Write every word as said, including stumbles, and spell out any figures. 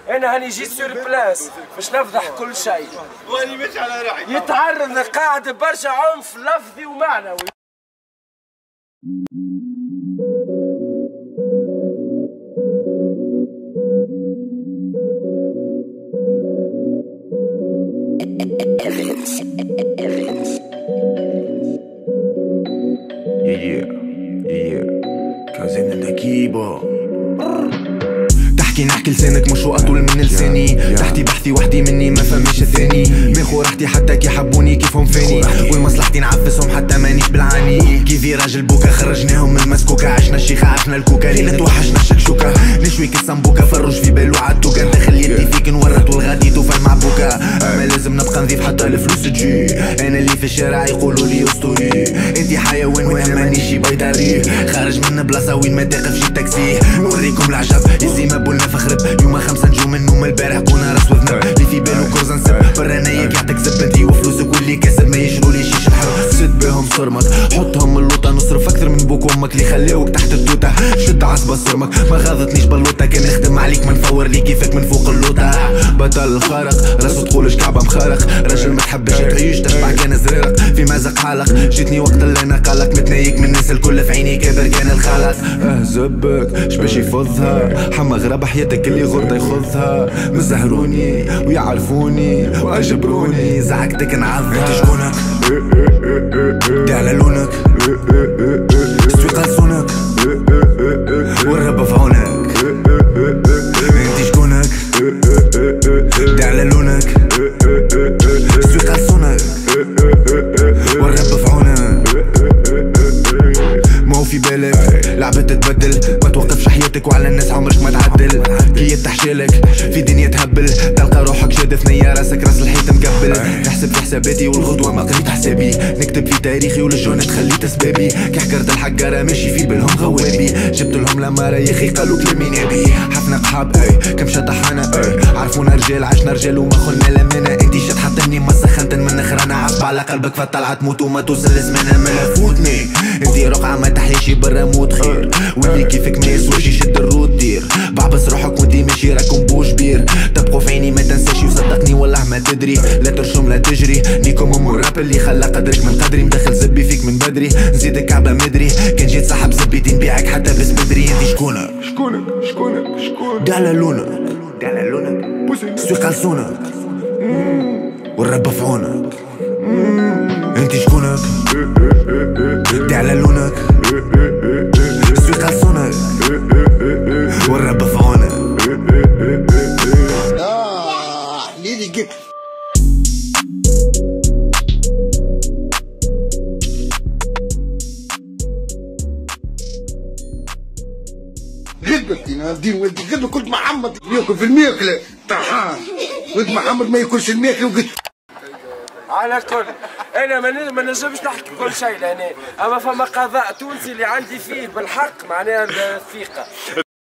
انا هاني جيت سور بلاس باش نفضح كل شيء، واني ماشي على روحي. يتعرض قاعد برشا عنف لفظي ومعنوي. Evidence. Evidence. Yeah, yeah, yeah. كازين الكيبو. تحكي نحكي لسانك مش اطول من لساني، تحتي بحثي وحدي مني ما فماش الثاني، ماخو راحتي حتى كي حبوني كيفهم فاني، والمصلحتي نعفسهم حتى مانيش بالعاني، كيفي راجل بوكا خرجناهم من المسكوكة، عشنا الشيخة عشنا الكوكا، ليلة توحشنا الشكشوكة، نشوي كي السمبوكة، فروج في بالو عالتوكا، داخل يدي فيك نورط والغاديتو في المعبوكة، اما لازم نبقى نضيف حتى الفلوس تجي، انا اللي في الشارع يقولوا لي اسطوري، انتي حيوان وانا مانيش بيطري، خارج من بلاصة وين ما تقف شي تاكسي، نوريكم العجب يزي ما بولنا فخرب، يوم خمسة نجوم النوم البارح كونا راس وذنب، اللي في بالو كرزة نسب، برا نايك يعطيك زب انتي وفلوسك واللي كاسب ما يشرولي شيش الحر، سد بهم صرمك، حطهم اللوطة نصرف اكثر من بوك وامك اللي خلاوك تحت التوتة، شد عصبة صرمك ما غاضتنيش بلوطة، كان نخدم عليك ما نفور لي كيفك من فوق اللوطة، بطل الخارق راسو تقولش كعبة مخارق، راجل ما تحبش تعيش تشبع كان زريرك، في مازق حالق، جيتني وقت اللي انا قلق، متنايك من الناس الكل في عيني كابر كان الخالق، اه زبك شباش يفضها، حما غراب حياتك اللي غرطة يخذها، مزهروني ويعرفوني واجبروني، زعقتك نعضها، انت شكونك؟ دي على لونك، استوي قلصونك، والرب في عونك، انت شكونك؟ دي على لونك، استوي قلصونك، والرب في عونك، ما هو في بالك لعبة تتبدل، ما توقفش حياتك وعلى الناس عمرك ما تعدل، كي يتحشالك في دنيا تهبل، تلقى روحك شاد ثنية راسك راس الحيط مقبل، نحسب في حساباتي والغدوة ما قريت حسابي، نكتب في تاريخي وللجونات خليت اسبابي، كي حكرت الحقارة ماشي في بالهم غوابي، جبت لهم لمارة يا اخي قالوا كلامي نابي، حفنا قحاب اي كم شطحانة اي، عرفونا رجال عشنا رجال وما خلنا لمنا، انتي شد حطني ما سخنت من اخرانا عصب على قلبك فطلعت موت وما توصل زمانها ما فوتني، انتي رقعة ما تحيشي برا موت خير، واللي كيفك ما يسواش يشد الرود دير، بعبس روحك وانتي ماشي راكم بوش بير، تبقوا في عيني ما تنساش وصدقني والله ما تدري، لا ترشم لا تجري، نيكم ام الراب اللي خلى قدرك من قدري، مدخل زبي فيك من بدري، نزيدك كعبة مدري، كان جيت صاحب زبيتي نبيعك حتى بس بدري، انتي شكونك؟ شكونك شكونك شكونك؟ دي على لونك، دي على لونك، استوي قلصونك، والرب في عونك، انتي شكونك؟ دي على لونك، استوي قلصونك، والرب في عونك. اه ليلي قتل. قلبك يا دين ولدي قلبك كنت محمد ياكل في الماكله طحان، ولد محمد ما ياكلش الماكله وقلت على كل انا ما نجمش نحكي كل شيء لهنا، اما فما قضاء تونسي اللي عندي فيه بالحق معناها الثقه.